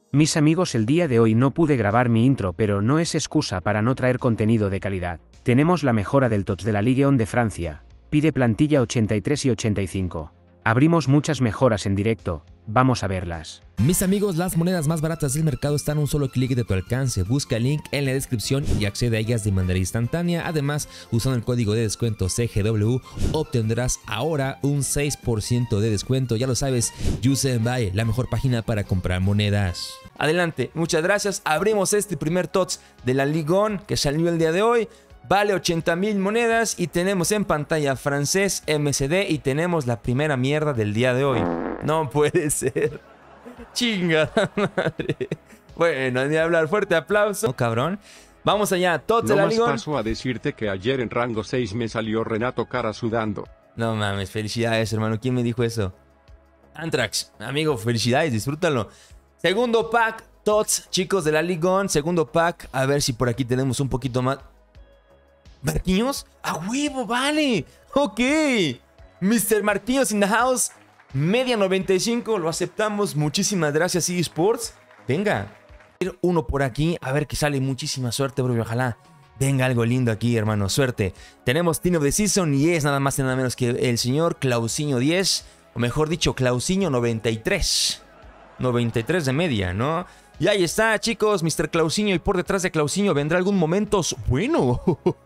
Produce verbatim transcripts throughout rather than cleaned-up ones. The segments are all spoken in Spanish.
Mis amigos, el día de hoy no pude grabar mi intro, pero no es excusa para no traer contenido de calidad. Tenemos la mejora del T O T S de la Ligue uno de Francia. Pide plantilla ochenta y tres y ochenta y cinco. Abrimos muchas mejoras en directo, vamos a verlas. Mis amigos, las monedas más baratas del mercado están a un solo clic de tu alcance. Busca el link en la descripción y accede a ellas de manera instantánea. Además, usando el código de descuento C G W obtendrás ahora un seis por ciento de descuento. Ya lo sabes, Use and Buy, la mejor página para comprar monedas. Adelante, muchas gracias. Abrimos este primer T O T S de la Ligue uno que salió el día de hoy. Vale ochenta mil monedas y tenemos en pantalla francés, M C D y tenemos la primera mierda del día de hoy. No puede ser. Chingada madre. Bueno, ni hablar. Fuerte aplauso. No, cabrón. Vamos allá. T O T S de la Ligue uno. No más paso a decirte que ayer en rango seis me salió Renato cara sudando. No mames, felicidades, hermano. ¿Quién me dijo eso? Antrax. Amigo, felicidades, disfrútalo. Segundo pack, T O T S, chicos de la Ligue uno. Segundo pack. A ver si por aquí tenemos un poquito más. ¿Marquinhos? ¡A huevo, vale! Ok. mister Marquinhos in the house. Media noventa y cinco, lo aceptamos. Muchísimas gracias, eSports. Venga. Uno por aquí. A ver que sale. Muchísima suerte, bro. Ojalá venga algo lindo aquí, hermano. Suerte. Tenemos Team of the Season y es nada más y nada menos que el señor Clausinho diez. O mejor dicho, Clausinho noventa y tres. noventa y tres de media, ¿no? Y ahí está, chicos, mister Clausinho. Y por detrás de Clausinho vendrá algún momentos. Bueno.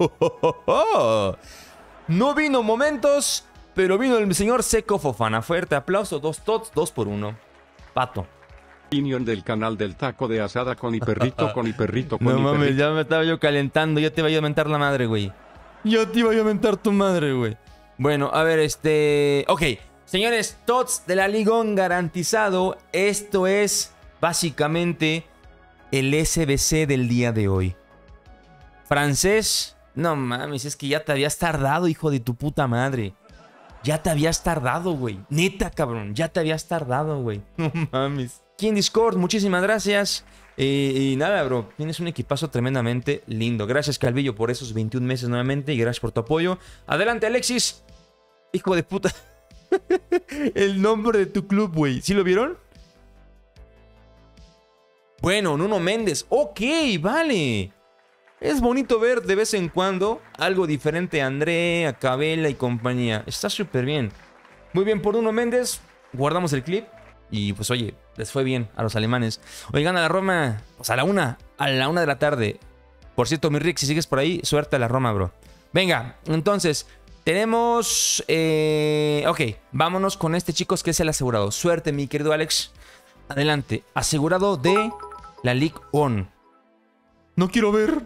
No vino momentos, pero vino el señor Seko Fofana. Fuerte aplauso. Dos T O T S, dos por uno. Pato. Opinión del canal del taco de asada con hiperrito, con hiperrito, con No hiperrito. mames, ya me estaba yo calentando. Ya te iba a mentar la madre, güey. Ya te iba a mentar tu madre, güey. Bueno, a ver, este... Ok, señores, T O T S de la Ligue uno garantizado. Esto es básicamente el S B C del día de hoy. Francés. No mames, es que ya te habías tardado, hijo de tu puta madre. Ya te habías tardado, güey. Neta, cabrón. Ya te habías tardado, güey. No mames. Aquí en Discord, muchísimas gracias. Eh, y nada, bro. Tienes un equipazo tremendamente lindo. Gracias, Calvillo, por esos veintiún meses nuevamente. Y gracias por tu apoyo. Adelante, Alexis. Hijo de puta. El nombre de tu club, güey. ¿Sí lo vieron? Bueno, Nuno Méndez. Ok, vale. Es bonito ver de vez en cuando algo diferente a André, a Cabela y compañía. Está súper bien. Muy bien por Nuno Méndez. Guardamos el clip. Y pues oye, les fue bien a los alemanes. Oigan, a la Roma, pues a la una. A la una de la tarde. Por cierto, mi Rick, si sigues por ahí, suerte a la Roma, bro. Venga, entonces, tenemos... Eh, ok, vámonos con este, chicos, que es el asegurado. Suerte, mi querido Alex. Adelante. Asegurado de la Ligue uno. No quiero ver.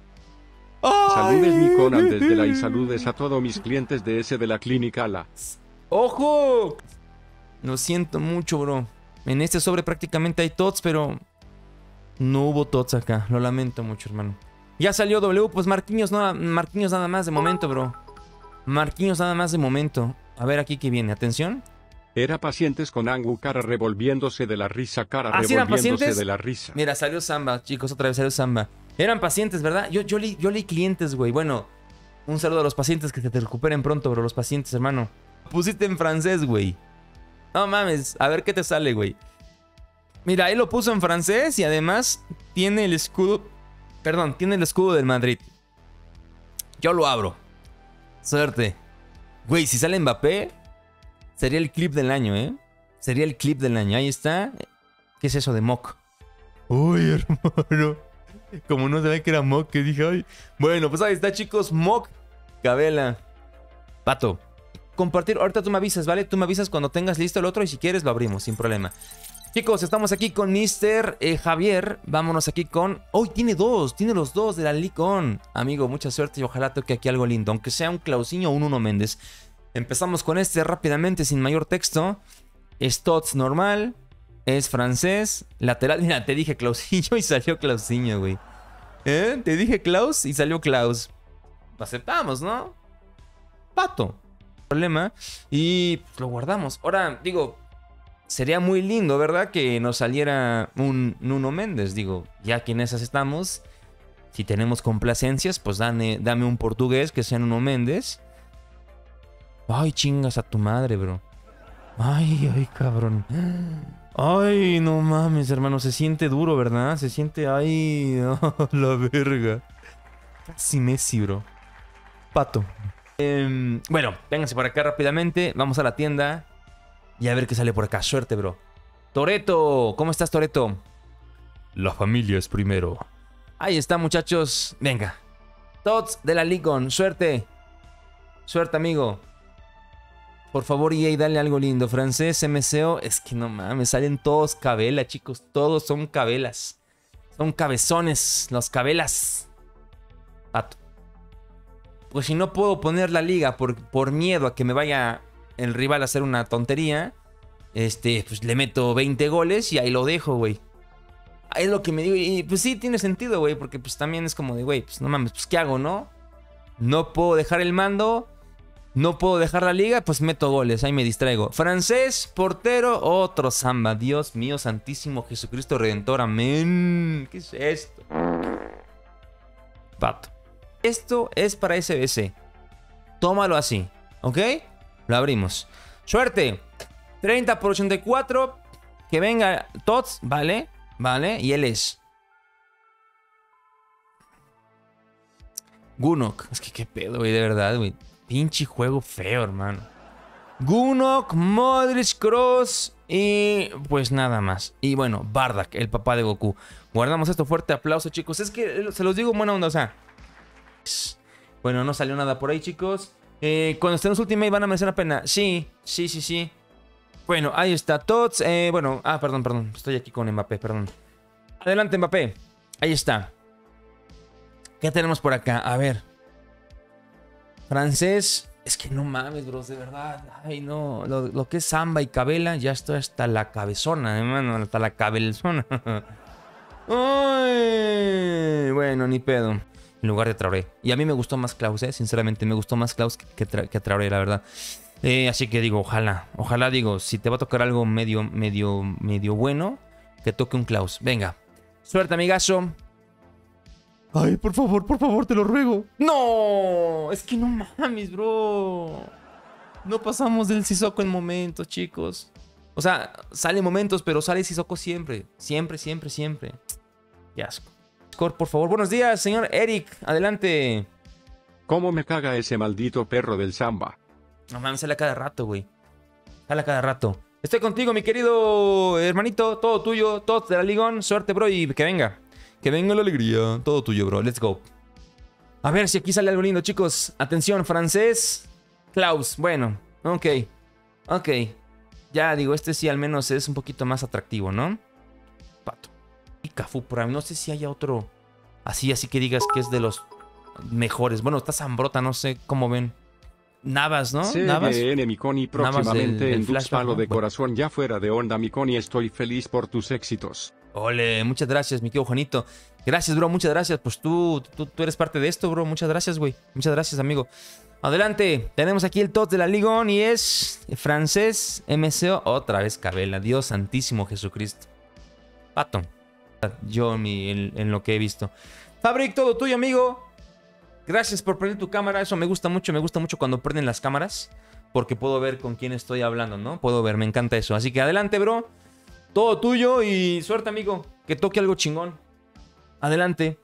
Saludes mi Conan desde la y saludes a todos mis clientes de ese de la clínica La. ¡Ojo! Lo siento mucho, bro. En este sobre prácticamente hay T O T S, pero no hubo T O T S acá. Lo lamento mucho, hermano. Ya salió W, pues Marquinhos, no, Marquinhos nada más de momento, bro. Marquinhos nada más de momento. A ver aquí que viene, atención. Era pacientes con Angu cara revolviéndose de la risa, cara ¿Ah, sí eran revolviéndose pacientes? de la risa. Mira, salió Samba, chicos, otra vez salió Samba. Eran pacientes, ¿verdad? Yo, yo, leí, yo leí clientes, güey. Bueno, un saludo a los pacientes, que se te recuperen pronto, bro. Los pacientes, hermano. Pusiste en francés, güey. No mames, a ver qué te sale, güey. Mira, él lo puso en francés y además tiene el escudo... Perdón, tiene el escudo del Madrid. Yo lo abro. Suerte. Güey, si sale Mbappé, sería el clip del año, ¿eh? Sería el clip del año. Ahí está. ¿Qué es eso de Mock? Uy, hermano. Como no sabía que era Mock, que dije, ay. Bueno, pues ahí está, chicos. Mock Cabela. Pato. Compartir. Ahorita tú me avisas, ¿vale? Tú me avisas cuando tengas listo el otro y si quieres lo abrimos, sin problema. Chicos, estamos aquí con mister Eh, Javier. Vámonos aquí con... ¡Oh, tiene dos! Tiene los dos de la Ligue uno. Amigo, mucha suerte y ojalá toque aquí algo lindo. Aunque sea un Clausinho o un Nuno Méndez. Empezamos con este rápidamente, sin mayor texto. Es T O T S normal. Es francés. Lateral. Mira, te dije Clausinho y salió Clausinho, güey. ¿Eh? Te dije Klaus y salió Klaus. Lo aceptamos, ¿no? Pato. Problema. Y lo guardamos. Ahora, digo, sería muy lindo, ¿verdad? Que nos saliera un Nuno Méndez. Digo, ya que en esas estamos. Si tenemos complacencias, pues dame, dame un portugués que sea Nuno Méndez. Ay, chingas a tu madre, bro. Ay, ay, cabrón. Ay, no mames, hermano. Se siente duro, ¿verdad? Se siente... Ay, oh, la verga. Casi Messi, bro. Pato. Eh, bueno, vénganse por acá rápidamente. Vamos a la tienda. Y a ver qué sale por acá. Suerte, bro. Toreto, ¿cómo estás, Toreto? La familia es primero. Ahí está, muchachos. Venga. Tots de la Ligon. Suerte. Suerte, amigo. Por favor, E A, dale algo lindo. Francés, M C O. Es que no mames, salen todos cabela, chicos. Todos son cabelas. Son cabezones, los cabelas. Pato. Pues si no puedo poner la liga por, por miedo a que me vaya el rival a hacer una tontería, este, pues le meto veinte goles y ahí lo dejo, güey. Es lo que me digo. Y pues sí, tiene sentido, güey. Porque pues también es como de, güey, pues no mames, pues ¿qué hago, no? No puedo dejar el mando. No puedo dejar la liga, pues meto goles, ahí me distraigo. Francés, portero, otro samba. Dios mío, santísimo Jesucristo Redentor, amén. ¿Qué es esto? Pato. Esto es para S B C. Tómalo así, ¿ok? Lo abrimos. Suerte. treinta por ochenta y cuatro. Que venga Tots, ¿vale? Vale, y él es Gunok. Es que qué pedo, güey, de verdad, güey. Pinche juego feo, hermano. Gunok, Modric, Kroos y pues nada más. Y bueno, Bardock, el papá de Goku. Guardamos esto, fuerte aplauso, chicos. Es que se los digo en buena onda, o sea. Bueno, no salió nada por ahí, chicos. Eh, cuando estén los Ultimate van a merecer la pena. Sí, sí, sí, sí. Bueno, ahí está Tots. Eh, bueno, ah, perdón, perdón. Estoy aquí con Mbappé, perdón. Adelante, Mbappé. Ahí está. ¿Qué tenemos por acá? A ver. Francés. Es que no mames, bros, de verdad. Ay, no. Lo, lo que es Samba y Cabela, ya estoy hasta la cabezona, hermano. Hasta la cabezona. Ay, bueno, ni pedo. En lugar de Traoré. Y a mí me gustó más Klaus, eh. Sinceramente, me gustó más Klaus que, que, Tra que Traoré, la verdad. Eh, así que digo, ojalá. Ojalá, digo, si te va a tocar algo medio, medio, medio bueno, que toque un Klaus. Venga. Suerte, amigazo. Ay, por favor, por favor, te lo ruego. ¡No! Es que no mames, bro. No pasamos del Sissoko en momentos, chicos. O sea, sale en momentos, pero sale Sissoko siempre. Siempre, siempre, siempre. Qué asco. Score, por favor. Buenos días, señor Eric. Adelante. ¿Cómo me caga ese maldito perro del Samba? No mames, sale a cada rato, güey. Sale a cada rato. Estoy contigo, mi querido hermanito. Todo tuyo, todo de la Ligón. Suerte, bro, y que venga. Que venga la alegría. Todo tuyo, bro. Let's go. A ver si aquí sale algo lindo, chicos. Atención, francés. Klaus. Bueno, ok. Ok. Ya digo, este sí al menos es un poquito más atractivo, ¿no? Pato. Y Cafú por ahí. No sé si haya otro así, así que digas que es de los mejores. Bueno, está Zambrota, no sé cómo ven. Navas, ¿no? Navas. C B N Miconi próximamente del, del en Dux Palo ¿no? de Bueno. Corazón ya fuera de onda Miconi, estoy feliz por tus éxitos. Ole, muchas gracias, mi querido Juanito. Gracias, bro, muchas gracias. Pues tú, tú, tú eres parte de esto, bro. Muchas gracias, güey. Muchas gracias, amigo. Adelante, tenemos aquí el Tots de la Ligón y es francés M C O. Otra vez Cabela, Dios santísimo Jesucristo. Pato. Yo mi, en, en lo que he visto. Fabric, todo tuyo, amigo. Gracias por prender tu cámara. Eso me gusta mucho. Me gusta mucho cuando prenden las cámaras. Porque puedo ver con quién estoy hablando, ¿no? Puedo ver, me encanta eso. Así que adelante, bro. Todo tuyo y suerte, amigo. Que toque algo chingón. Adelante.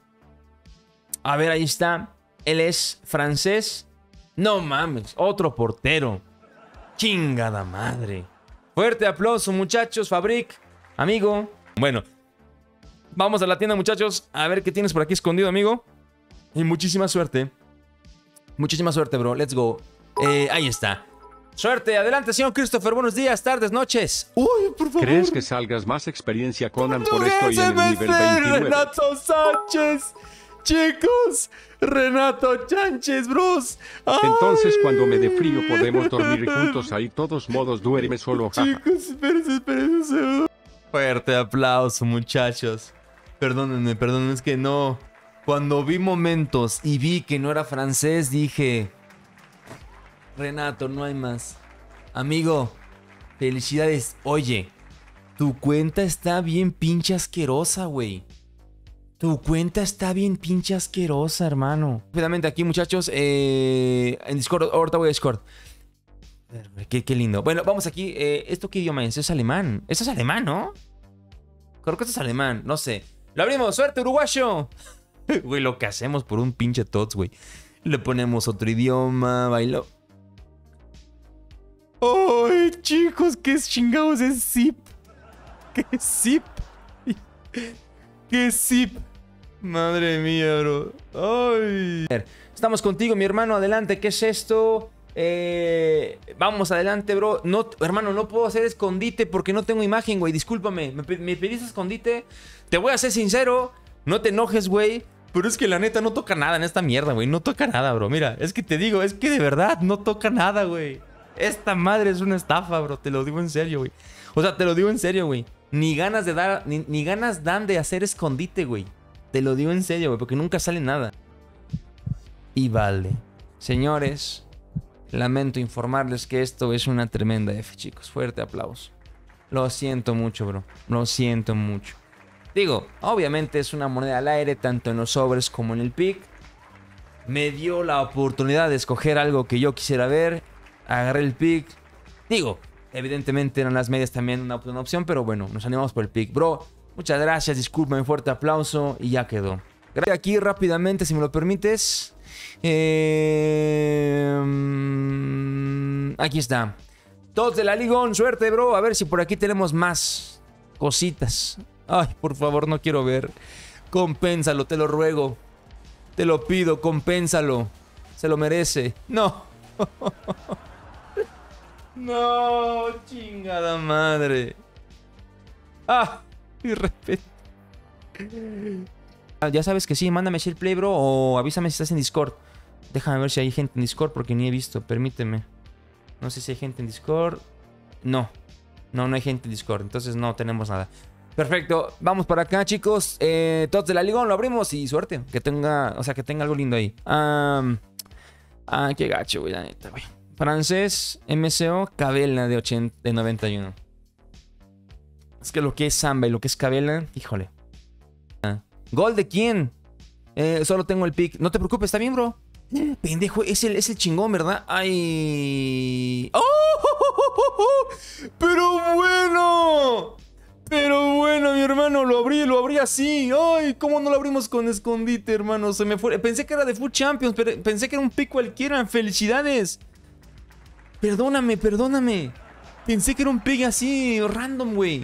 A ver, ahí está. Él es francés. No mames. Otro portero. Chingada madre. Fuerte aplauso, muchachos. Fabric. Amigo. Bueno. Vamos a la tienda, muchachos. A ver qué tienes por aquí escondido, amigo. Y muchísima suerte. Muchísima suerte, bro. Let's go. Eh, ahí está. Suerte. Adelante, señor Christopher. Buenos días, tardes, noches. Uy, por favor. ¿Crees que salgas más experiencia Conan por esto y en el nivel veintinueve? Renato Sánchez. Chicos. Renato Sánchez, bros. Ay. Entonces cuando me dé frío podemos dormir juntos ahí. Todos modos duerme solo. Jaja. Chicos, espérense, espérense. Fuerte aplauso, muchachos. Perdónenme, perdónenme, es que no. Cuando vi momentos y vi que no era francés, dije... Renato, no hay más. Amigo, felicidades. Oye, tu cuenta está bien pinche asquerosa, güey. Tu cuenta está bien pinche asquerosa, hermano. Rápidamente aquí, muchachos. Eh, en Discord, ahorita voy a Discord. Qué, qué lindo. Bueno, vamos aquí. Eh, ¿Esto qué idioma es? Es alemán. Esto es alemán, ¿no? Creo que esto es alemán. No sé. ¡Lo abrimos! ¡Suerte, uruguayo! Güey, lo que hacemos por un pinche tots, güey. Le ponemos otro idioma. Bailo. ¡Ay, chicos! ¿Qué chingados es zip? ¿Qué es zip? ¿Qué es zip? Madre mía, bro. ¡Ay! Estamos contigo, mi hermano. Adelante. ¿Qué es esto? Eh, vamos adelante, bro. No, hermano, no puedo hacer escondite porque no tengo imagen, güey. Discúlpame. ¿Me, me pediste escondite? Te voy a ser sincero. No te enojes, güey. Pero es que la neta no toca nada en esta mierda, güey. No toca nada, bro. Mira, es que te digo, es que de verdad no toca nada, güey. Esta madre es una estafa, bro. Te lo digo en serio, güey. O sea, te lo digo en serio, güey. Ni ganas de dar, ni, ni ganas dan de hacer escondite, güey. Te lo digo en serio, güey. Porque nunca sale nada. Y vale. Señores, lamento informarles que esto es una tremenda F, chicos. Fuerte aplauso. Lo siento mucho, bro. Lo siento mucho. Digo, obviamente es una moneda al aire, tanto en los sobres como en el pick. Me dio la oportunidad de escoger algo que yo quisiera ver. Agarré el pick. Digo, evidentemente eran las medias también una, una opción, pero bueno, nos animamos por el pick. Bro, muchas gracias, disculpen, fuerte aplauso y ya quedó. Gracias aquí rápidamente, si me lo permites. Eh, aquí está. Todos de la Ligón, suerte, bro. A ver si por aquí tenemos más cositas. Ay, por favor, no quiero ver. Compénsalo, te lo ruego. Te lo pido, compénsalo. Se lo merece. No. No, chingada madre. Ah, y respeto. Ya sabes que sí, mándame share play, bro. O avísame si estás en Discord. Déjame ver si hay gente en Discord porque ni he visto. Permíteme. No sé si hay gente en Discord. No. No, no hay gente en Discord. Entonces no tenemos nada. Perfecto, vamos para acá, chicos. Eh, todos de la Ligón, lo abrimos y suerte. Que tenga, o sea, que tenga algo lindo ahí. Um, ah, qué gacho, güey, la neta, güey. Francés, M C O, Cabela de, ochenta, de noventa y uno. Es que lo que es Samba y lo que es Cabela, híjole. Ah. ¿Gol de quién? Eh, solo tengo el pick. No te preocupes, está bien, bro. Pendejo, es el, es el chingón, ¿verdad? Ay. ¡Oh! ¡Pero bueno! Pero bueno, mi hermano, lo abrí, lo abrí así. Ay, ¿cómo no lo abrimos con escondite, hermano? Se me fue. Pensé que era de Food Champions, pero pensé que era un pick cualquiera. ¡Felicidades! Perdóname, perdóname. Pensé que era un pick así, random, güey.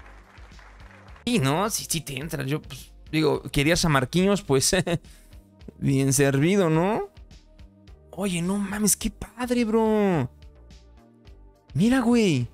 Y no, sí, sí te entra. Yo, pues, digo, querías a Marquinhos, pues, bien servido, ¿no? Oye, no mames, qué padre, bro. Mira, güey.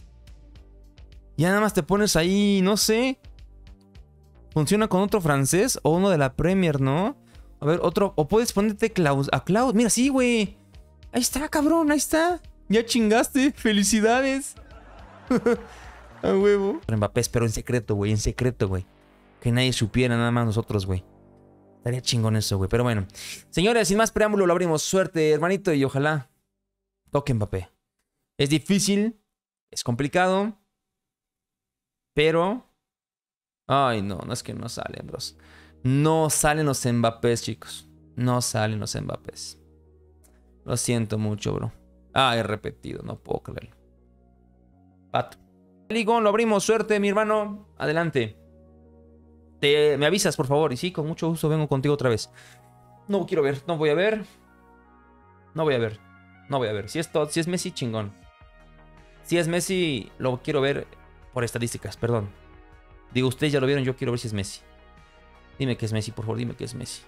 Ya nada más te pones ahí, no sé. Funciona con otro francés o uno de la Premier, ¿no? A ver, otro. O puedes ponerte Klaus, a Klaus. Mira, sí, güey. Ahí está, cabrón, ahí está. Ya chingaste. Felicidades. A huevo. Mbappé, pero en secreto, güey, en secreto, güey. Que nadie supiera, nada más nosotros, güey. Estaría chingón eso, güey. Pero bueno. Señores, sin más preámbulo, lo abrimos. Suerte, hermanito, y ojalá toque Mbappé. Es difícil. Es complicado. Pero... Ay, no, no es que no salen, bros. No salen los Mbappés, chicos. No salen los Mbappés. Lo siento mucho, bro. Ah, he repetido, no puedo creerlo. Pato. Ligón, lo abrimos. Suerte, mi hermano. Adelante. Te, me avisas, por favor. Y sí, con mucho gusto vengo contigo otra vez. No quiero ver, no voy a ver. No voy a ver. No voy a ver. Si es, todo, si es Messi, chingón. Si es Messi, lo quiero ver por estadísticas, perdón. Digo, ustedes ya lo vieron, yo quiero ver si es Messi. Dime que es Messi, por favor, dime que es Messi.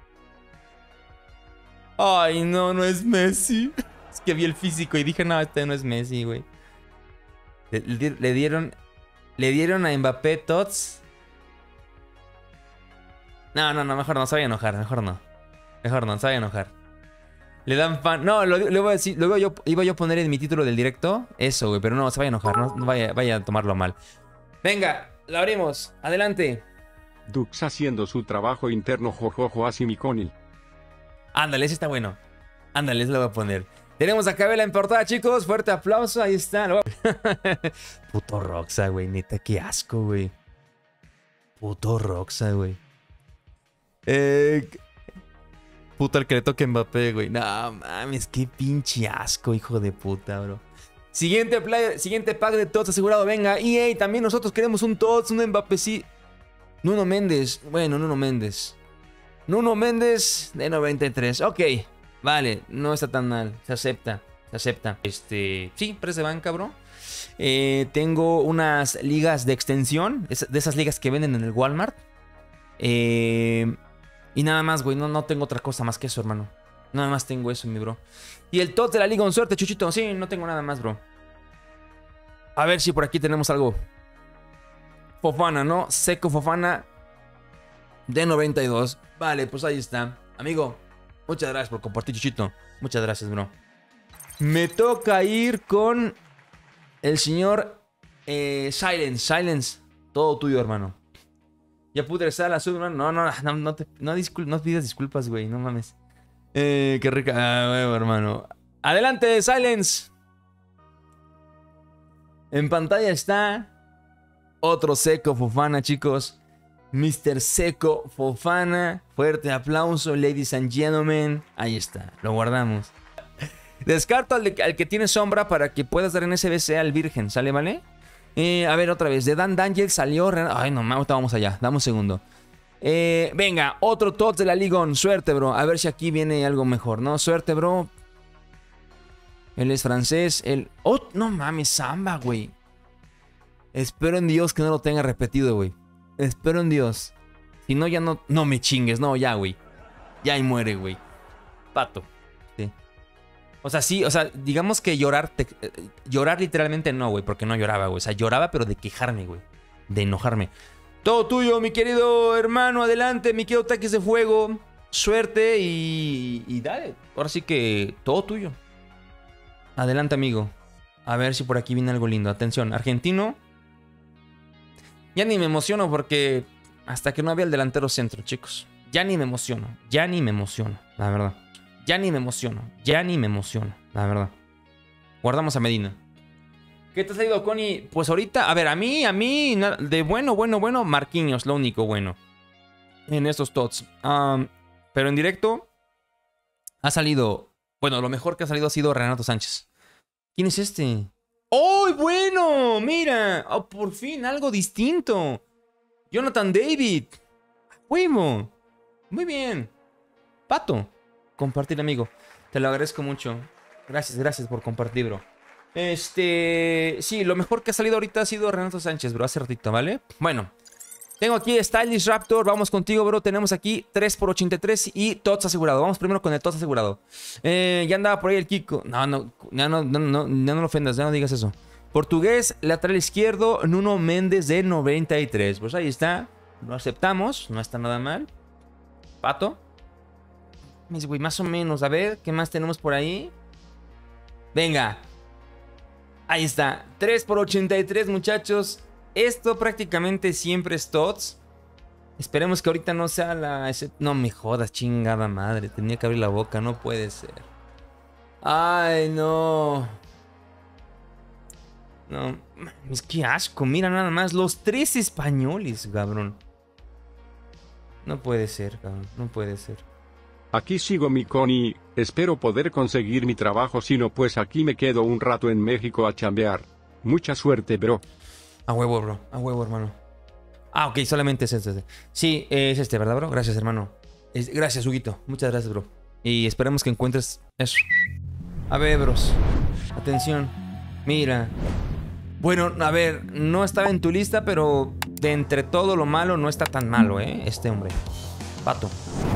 Ay, no, no es Messi. Es que vi el físico y dije, no, este no es Messi, güey. Le, le, le dieron... Le dieron a Mbappé tots. No, no, no, mejor no, se vaya a enojar, mejor no. Mejor no, se vaya a enojar. Le dan fan... No, lo, lo, voy a decir, lo iba, yo, iba yo a poner en mi título del directo. Eso, güey, pero no, se vaya a enojar, no, no vaya, vaya a tomarlo mal. Venga, lo abrimos, adelante. Dux haciendo su trabajo interno, jojojo, así mi conil. Ándale, ese está bueno. Ándale, ese lo voy a poner. Tenemos a Cabela en portada, chicos. Fuerte aplauso, ahí está. Puto Roxa, güey, neta, qué asco, güey. Puto Roxa, güey. Eh... puta el que le toque Mbappé, güey. No mames, qué pinche asco, hijo de puta, bro. Siguiente, player, siguiente pack de Tots asegurado, venga. E A, también nosotros queremos un Tots, un Mbappé, sí. Nuno Méndez, bueno, Nuno Méndez. Nuno Méndez de noventa y tres, ok. Vale, no está tan mal, se acepta, se acepta. Este, sí, precio de banca, bro. Eh, tengo unas ligas de extensión, de esas ligas que venden en el Walmart. Eh, y nada más, güey, no, no tengo otra cosa más que eso, hermano. Nada más tengo eso, mi bro. Y el Tots de la liga con suerte, Chuchito. Sí, no tengo nada más, bro. A ver si por aquí tenemos algo. Fofana, ¿no? Seco Fofana de noventa y dos. Vale, pues ahí está. Amigo, muchas gracias por compartir, Chuchito. Muchas gracias, bro. Me toca ir con el señor eh, Silence. Silence, todo tuyo, hermano. Ya pude estar la sub, hermano. No, no, no, no, te, no, discul no pidas disculpas, güey. No mames. Eh, qué rica. Ah, bueno, hermano. Adelante, Silence. En pantalla está otro Seco Fofana, chicos. mister Seco Fofana. Fuerte aplauso, ladies and gentlemen. Ahí está, lo guardamos. Descarto al, de, al que tiene sombra para que puedas dar en S B C al virgen, ¿sale, vale? Eh, a ver, otra vez. De Dan Daniel salió... Ay, no, ahorita vamos allá. Dame un segundo. Eh, venga, otro Tots de la Ligón. Suerte, bro. A ver si aquí viene algo mejor, ¿no? Suerte, bro. Él es francés. Él... Oh, no mames, Samba, güey. Espero en Dios que no lo tenga repetido, güey. Espero en Dios. Si no, ya no... No me chingues. No, ya, güey. Ya ahí muere, güey. Pato. Sí. O sea, sí, o sea, digamos que llorar... Te... Llorar literalmente no, güey. Porque no lloraba, güey. O sea, lloraba, pero de quejarme, güey. De enojarme. Todo tuyo, mi querido hermano. Adelante, mi querido Taquis de Fuego. Suerte y... Y dale. Ahora sí que todo tuyo. Adelante, amigo. A ver si por aquí viene algo lindo. Atención, argentino. Ya ni me emociono porque... Hasta que no había el delantero centro, chicos. Ya ni me emociono. Ya ni me emociono, la verdad. Ya ni me emociono. Ya ni me emociono, la verdad. Guardamos a Medina. ¿Qué te ha salido, Connie? Pues ahorita, a ver, a mí, a mí, de bueno, bueno, bueno, Marquinhos, lo único bueno. En estos Tots. Um, pero en directo ha salido... Bueno, lo mejor que ha salido ha sido Renato Sánchez. ¿Quién es este? ¡Oh, bueno! Mira. Oh, por fin, algo distinto. Jonathan David. ¡Huevo! Muy bien. Pato. Compartir, amigo. Te lo agradezco mucho. Gracias, gracias por compartir, bro. Este... Sí, lo mejor que ha salido ahorita ha sido Renato Sánchez, bro. Hace ratito, ¿vale? Bueno. Tengo aquí Stylish Raptor. Vamos contigo, bro. Tenemos aquí tres por ochenta y tres y Tots asegurado. Vamos primero con el Tots asegurado. Eh, ya andaba por ahí el Kiko. No, no, ya no, no, no, ya no lo ofendas. Ya no digas eso. Portugués, lateral izquierdo, Nuno Méndez de noventa y tres. Pues ahí está. Lo aceptamos. No está nada mal. Pato. Mis güey, más o menos. A ver, ¿qué más tenemos por ahí? Venga. Ahí está. tres por ochenta y tres, muchachos. Esto prácticamente siempre es Tots. Esperemos que ahorita no sea la... No me jodas, chingada madre. Tenía que abrir la boca, no puede ser. Ay, no. No, es que asco. Mira nada más, los tres españoles, cabrón. No puede ser, cabrón. No puede ser. Aquí sigo, mi Connie. Espero poder conseguir mi trabajo. Si no, pues aquí me quedo un rato en México a chambear. Mucha suerte, bro. A huevo, bro. A huevo, hermano. Ah, ok. Solamente es este. Sí, es este, ¿verdad, bro? Gracias, hermano. Es... Gracias, Huguito. Muchas gracias, bro. Y esperemos que encuentres eso. A ver, bros. Atención. Mira. Bueno, a ver. No estaba en tu lista, pero de entre todo lo malo no está tan malo, ¿eh? Este hombre. Pato.